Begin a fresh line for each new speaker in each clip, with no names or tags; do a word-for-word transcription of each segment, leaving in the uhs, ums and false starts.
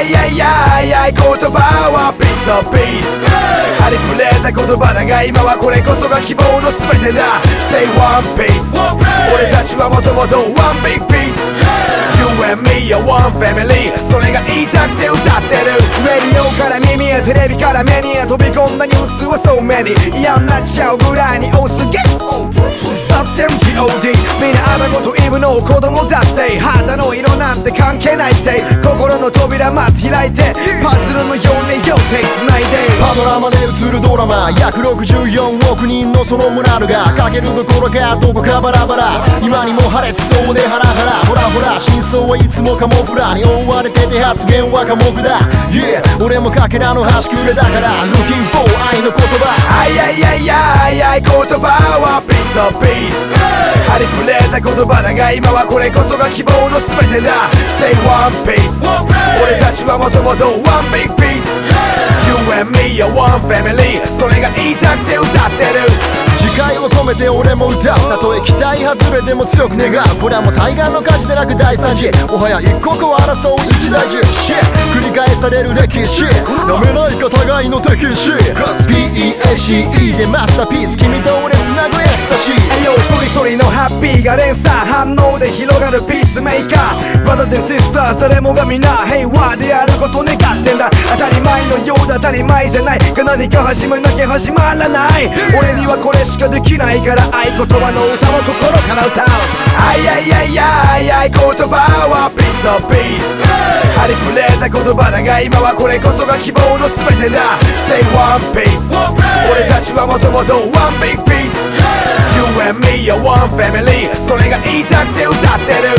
いやいやいやい言葉はピースオブピースありふれた言葉だが今はこれこそが希望の全てだ Say one piece 俺たちはもともと One big piece You and me are one family それが言いたくて歌ってるレディオから耳やテレビから目に飛び込んだニュースは so many 嫌になっちゃうぐらいに多すぎ Stop them ジョーディー みんなあなごとイブの子供だって肌の色なんて関係ないって心の扉まず開いてパズルのように両手繋いで
パノラマで映るドラマ約ろくじゅうよんおく人のそのモラルがかけるどころかどこかバラバラ今にも破裂そうでハラハラほらほら真相はいつもカモフラに覆われてて発言は寡黙だ Yeah 俺もかけらの端くれだから Looking for 愛の言葉
あいやいやいやいやい言葉は Piece of Peace ありふれた言葉だが今はこれこそが希望の全てだ Say one piece 俺たちはもともと One big piece You and me are one family それが言いたくて歌ってる
次回を込めて俺も歌うたとえ期待外れでも強く願うこれはもう対岸の火事でなく大惨事もはや一刻を争う一大事 Shit 繰り返される歴史なめないか互いの敵視 ピーイーエーシーイー でマスターピース君と俺つなぐエクスタシー
よ一人一人のハッピーが連鎖反応で広がるピースメーカー Brothers and sisters 誰もが皆平和であること願ってんだ当たり前のようだ当たり前じゃないが何か始めなきゃ始まらない俺にはこれしかできないから合言葉の歌を心から歌うあいやいやいやいやい言葉は Piece of Peace ありふれた言葉だが今はこれこそが希望の全てだ Say one piece 俺たちはもともと One big piece You and me are one family それが言いたくて歌ってる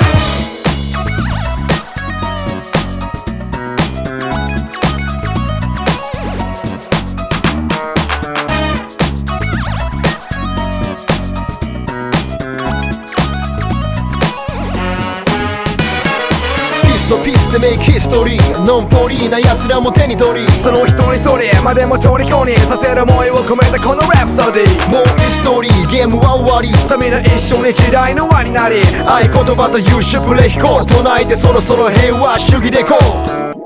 ピースでメイクヒストリーノンポリーな奴らも手に取り
その一人一人までも虜にさせる思いを込めたこのラプソディ
もうヒストリーゲームは終わり
さあみんな一緒に時代の輪になり
合言葉と優秀プレイ飛行唱えてそろそろ平和主義でいこう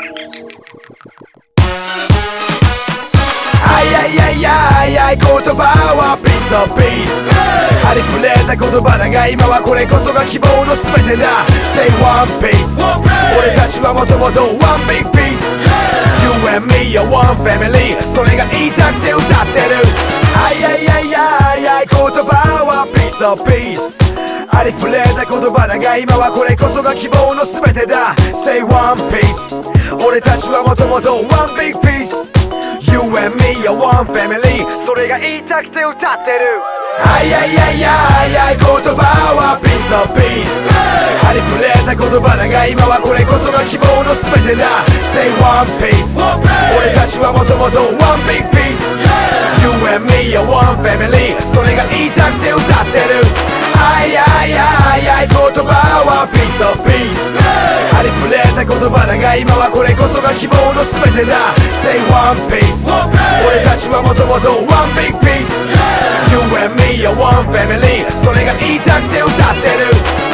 あいやいやいやいやい言葉は Piece of Peace ありふれた言葉だが今はこれこそが希望の全てだ Say one piece 俺たちはもともと One big piece You and me are one family それが言いたくて歌ってるあいやいやいやいやい言葉は Piece of Peace ありふれた言葉だが今はこれこそが希望の全てだ Say one piece 俺たちはもともと One big piece You and me are one family それが言いたくて歌ってるあいやいやいやいやい言葉は Piece of Peace ありふれた言葉だが今はこれこそが希望の全てだ Say one piece 俺たちはもともと One big piece You and me are one family それが言いたくて歌ってるあいやいやいやい言葉は Piece of Peace ありふれた言葉だが今はこれこそが希望の全てだ Say one piece 俺たちはもともと One big piece You and me are one family それが言いたくて歌ってる